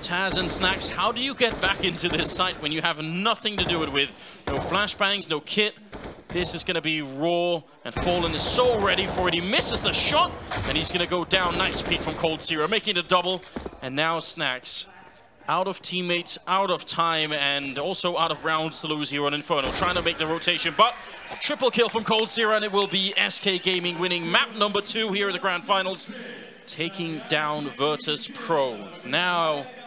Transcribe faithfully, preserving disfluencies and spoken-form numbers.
Taz and Snax, how do you get back into this site when you have nothing to do it with? No flashbangs, no kit. This is going to be raw, and Fallen is so ready for it. He misses the shot, and he's going to go down. Nice peek from coldzera, making it a double. And now Snax, out of teammates, out of time, and also out of rounds to lose here on Inferno. Trying to make the rotation, but triple kill from coldzera, and it will be S K Gaming winning map number two here at the Grand Finals, taking down Virtus.pro. Now